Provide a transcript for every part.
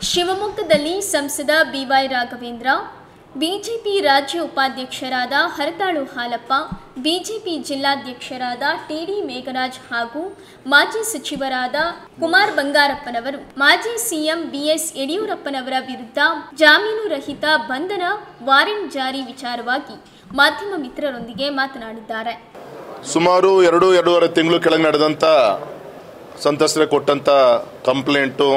ಶಿವಮೊಗ್ಗದಲ್ಲಿ ಸಂಸದ B Y Raghavendra, BJP ರಾಜ್ಯ ಉಪಾಧ್ಯಕ್ಷರಾದ ಹರತಾಳು ಹಾಲಪ್ಪ, ಬಿಜೆಪಿ ಜಿಲ್ಲಾಧ್ಯಕ್ಷರಾದ ಟಿಡಿ ಮೇಘರಾಜ್ ಹಾಗೂ ಮಾಜಿ ಸಚಿವರಾದ ಕುಮಾರ್ ಬಂಗಾರಪ್ಪನವರು ಮಾಜಿ ಸಿಎಂ ಬಿಎಸ್ ಯಡಿಯೂರಪ್ಪನವರ ವಿರುದ್ಧ ಜಾಮೀನು ರಹಿತ ಬಂಧನ ವಾರೆಂಟ್ ಜಾರಿ ವಿಚಾರವಾಗಿ ಮಾಧ್ಯಮ ಮಿತ್ರರೊಂದಿಗೆ ಮಾತನಾಡಿದ್ದಾರೆ. ಸುಮಾರು 2-2.5 ತಿಂಗಳು ಕೆಳಗೆ ನಡೆದಂಥ ಸಂತ್ರಸ್ತರಿಗೆ ಕೊಟ್ಟಂಥ ಕಂಪ್ಲೇಂಟು,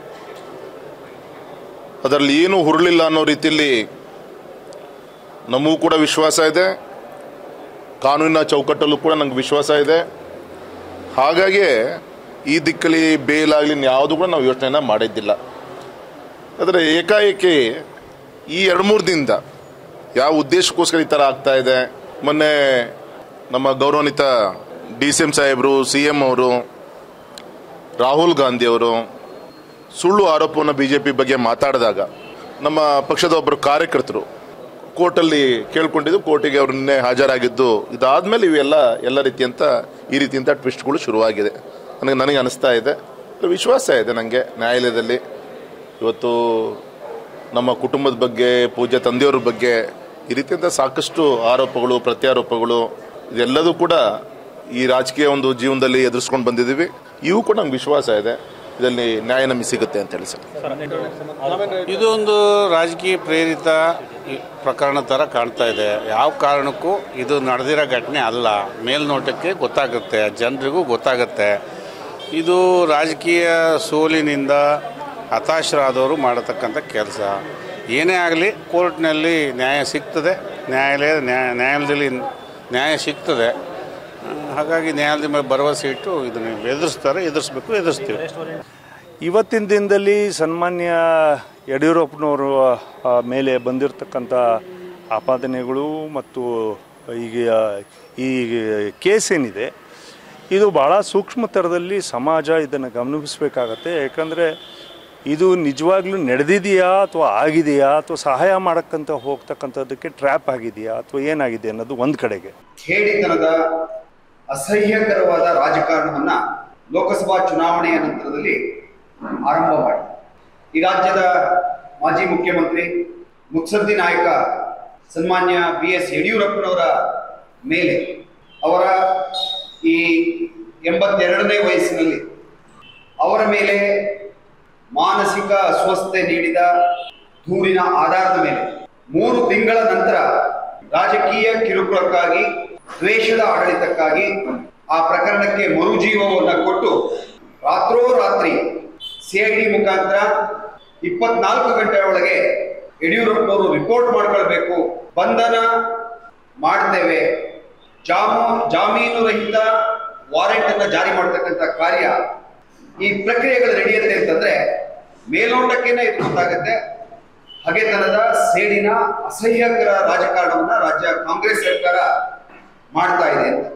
ಅದರಲ್ಲಿ ಏನೂ ಹುರುಳಿಲ್ಲ ಅನ್ನೋ ರೀತಿಯಲ್ಲಿ ನಮಗೂ ಕೂಡ ವಿಶ್ವಾಸ ಇದೆ, ಕಾನೂನಿನ ಚೌಕಟ್ಟಲ್ಲೂ ಕೂಡ ನಂಗೆ ವಿಶ್ವಾಸ ಇದೆ. ಹಾಗಾಗಿ ಈ ದಿಕ್ಕಲ್ಲಿ ಬೇಲಾಗಲಿ ಯಾವುದು ಕೂಡ ನಾವು ಯೋಚನೆಯನ್ನು ಮಾಡಿದ್ದಿಲ್ಲ. ಆದರೆ ಏಕಾಏಕಿ ಈ 2-3 ದಿನದಿಂದ ಯಾವ ಉದ್ದೇಶಕ್ಕೋಸ್ಕರ ಈ ಥರ ಆಗ್ತಾ ಇದೆ, ಮೊನ್ನೆ ನಮ್ಮ ಗೌರವಾನ್ವಿತ DCM ಸಾಹೇಬರು, CM ಅವರು, ರಾಹುಲ್ ಗಾಂಧಿ ಅವರು ಸುಳ್ಳು ಆರೋಪವನ್ನು BJP ಬಗ್ಗೆ ಮಾತಾಡಿದಾಗ ನಮ್ಮ ಪಕ್ಷದ ಒಬ್ಬರು ಕಾರ್ಯಕರ್ತರು ಕೋರ್ಟಲ್ಲಿ ಕೇಳ್ಕೊಂಡಿದ್ದು, ಕೋರ್ಟಿಗೆ ಅವರು ನಿನ್ನೆ ಹಾಜರಾಗಿದ್ದು, ಇದಾದಮೇಲೆ ಎಲ್ಲ ಈ ರೀತಿಯಂಥ ಟ್ವಿಸ್ಟ್ಗಳು ಶುರುವಾಗಿದೆ. ನನಗೆ ಅನಿಸ್ತಾ ಇದೆ, ವಿಶ್ವಾಸ ಇದೆ ನನಗೆ ನ್ಯಾಯಾಲಯದಲ್ಲಿ. ಇವತ್ತು ನಮ್ಮ ಕುಟುಂಬದ ಬಗ್ಗೆ, ಪೂಜ್ಯ ತಂದೆಯವ್ರ ಬಗ್ಗೆ ಈ ರೀತಿಯಂಥ ಸಾಕಷ್ಟು ಆರೋಪಗಳು, ಪ್ರತ್ಯಾರೋಪಗಳು ಇದೆಲ್ಲದೂ ಕೂಡ ಈ ರಾಜಕೀಯ ಒಂದು ಜೀವನದಲ್ಲಿ ಎದುರಿಸ್ಕೊಂಡು ಬಂದಿದ್ದೀವಿ. ಇವು ಕೂಡ ನಮ್ಗೆ ವಿಶ್ವಾಸ ಇದೆ, ಇದರಲ್ಲಿ ನ್ಯಾಯ ನಮಗೆ ಸಿಗುತ್ತೆ ಅಂತ ಹೇಳಿ ಸರ್. ಇದು ಒಂದು ರಾಜಕೀಯ ಪ್ರೇರಿತ ಪ್ರಕರಣ ಥರ ಕಾಣ್ತಾ ಇದೆ. ಯಾವ ಕಾರಣಕ್ಕೂ ಇದು ನಡೆದಿರೋ ಘಟನೆ ಅಲ್ಲ. ಮೇಲ್ನೋಟಕ್ಕೆ ಗೊತ್ತಾಗುತ್ತೆ, ಜನರಿಗೂ ಗೊತ್ತಾಗುತ್ತೆ. ಇದು ರಾಜಕೀಯ ಸೋಲಿನಿಂದ ಹತಾಶರಾದವರು ಮಾಡತಕ್ಕಂಥ ಕೆಲಸ. ಏನೇ ಆಗಲಿ ಕೋರ್ಟ್ನಲ್ಲಿ ನ್ಯಾಯ ಸಿಗ್ತದೆ, ನ್ಯಾಯಾಲಯದಲ್ಲಿ ನ್ಯಾಯ ಸಿಗ್ತದೆ. ಹಾಗಾಗಿ ನ್ಯಾಯಾಲಯದ ಮೇಲೆ ಭರವಸೆ ಇಟ್ಟು ಇದನ್ನು ಎದುರಿಸ್ತೀವಿ. ಇವತ್ತಿನ ದಿನದಲ್ಲಿ ಸನ್ಮಾನ್ಯ ಯಡಿಯೂರಪ್ಪನವರ ಮೇಲೆ ಬಂದಿರತಕ್ಕಂಥ ಆಪಾದನೆಗಳು ಮತ್ತು ಈ ಕೇಸ್ ಏನಿದೆ, ಇದು ಭಾಳ ಸೂಕ್ಷ್ಮ ಥರದಲ್ಲಿ ಸಮಾಜ ಇದನ್ನು ಗಮನಿಸಬೇಕಾಗತ್ತೆ. ಯಾಕಂದರೆ ಇದು ನಿಜವಾಗ್ಲೂ ನಡೆದಿದೆಯಾ ಅಥವಾ ಆಗಿದೆಯಾ ಅಥವಾ ಸಹಾಯ ಮಾಡೋಕ್ಕಂತ ಹೋಗ್ತಕ್ಕಂಥದ್ದಕ್ಕೆ ಟ್ರ್ಯಾಪ್ ಆಗಿದೆಯಾ ಅಥವಾ ಏನಾಗಿದೆ ಅನ್ನೋದು ಒಂದು ಕಡೆಗೆ. ಹೇಡಿತನದ ಅಸಹ್ಯಕರವಾದ ರಾಜಕಾರಣವನ್ನ ಲೋಕಸಭಾ ಚುನಾವಣೆಯ ನಂತರದಲ್ಲಿ ಆರಂಭ ಮಾಡಿ ಈ ರಾಜ್ಯದ ಮಾಜಿ ಮುಖ್ಯಮಂತ್ರಿ, ಮುತ್ಸದ್ದಿ ನಾಯಕ ಸನ್ಮಾನ್ಯ BS ಯಡಿಯೂರಪ್ಪನವರ ಮೇಲೆ ಅವರ ಈ 82ನೇ ವಯಸ್ಸಿನಲ್ಲಿ ಅವರ ಮೇಲೆ ಮಾನಸಿಕ ಅಸ್ವಸ್ಥತೆ ನೀಡಿದ ದೂರಿನ ಆಧಾರದ ಮೇಲೆ 3 ತಿಂಗಳ ನಂತರ ರಾಜಕೀಯ ಕಿರುಕುಳಕ್ಕಾಗಿ, ದ್ವೇಷದ ಆಡಳಿತಕ್ಕಾಗಿ ಆ ಪ್ರಕರಣಕ್ಕೆ ಮರುಜೀವವನ್ನು ಕೊಟ್ಟು ರಾತ್ರೋರಾತ್ರಿ CID ಮುಖಾಂತರ 24 ಗಂಟೆ ಒಳಗೆ ಯಡಿಯೂರಪ್ಪನವರು ರಿಪೋರ್ಟ್ ಮಾಡ್ಕೊಳ್ಬೇಕು, ಬಂಧನ ಮಾಡ್ತೇವೆ, ಜಾಮೀನು ರಹಿತ ವಾರೆಂಟ್ ಅನ್ನ ಜಾರಿ ಮಾಡತಕ್ಕಂಥ ಕಾರ್ಯ, ಈ ಪ್ರಕ್ರಿಯೆಗಳು ನಡೆಯುತ್ತೆ ಅಂತಂದ್ರೆ ಮೇಲ್ನೋಟಕ್ಕೇನೆ ಇದು ಗೊತ್ತಾಗುತ್ತೆ ಹಗೆತನದ, ಸೇಡಿನ, ಅಸಹ್ಯಕರ ರಾಜಕಾರಣವನ್ನ ರಾಜ್ಯ ಕಾಂಗ್ರೆಸ್ ಸರ್ಕಾರ ಮಾಡ್ತಾ ಇದೆ ಅಂತ.